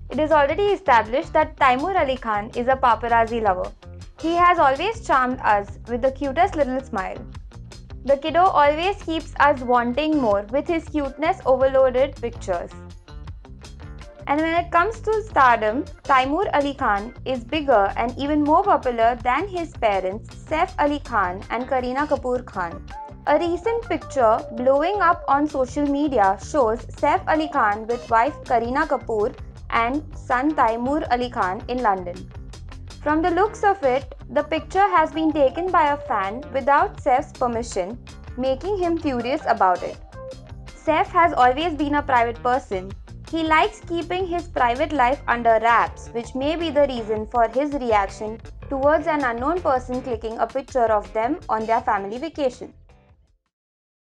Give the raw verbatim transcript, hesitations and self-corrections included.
It is already established that Taimur Ali Khan is a paparazzi lover. He has always charmed us with the cutest little smile. The kiddo always keeps us wanting more with his cuteness overloaded pictures. And when it comes to stardom, Taimur Ali Khan is bigger and even more popular than his parents Saif Ali Khan and Kareena Kapoor Khan. A recent picture blowing up on social media shows Saif Ali Khan with wife Kareena Kapoor and son Taimur Ali Khan in London. From the looks of it, the picture has been taken by a fan without Saif's permission, making him furious about it. Saif has always been a private person. He likes keeping his private life under wraps, which may be the reason for his reaction towards an unknown person clicking a picture of them on their family vacation.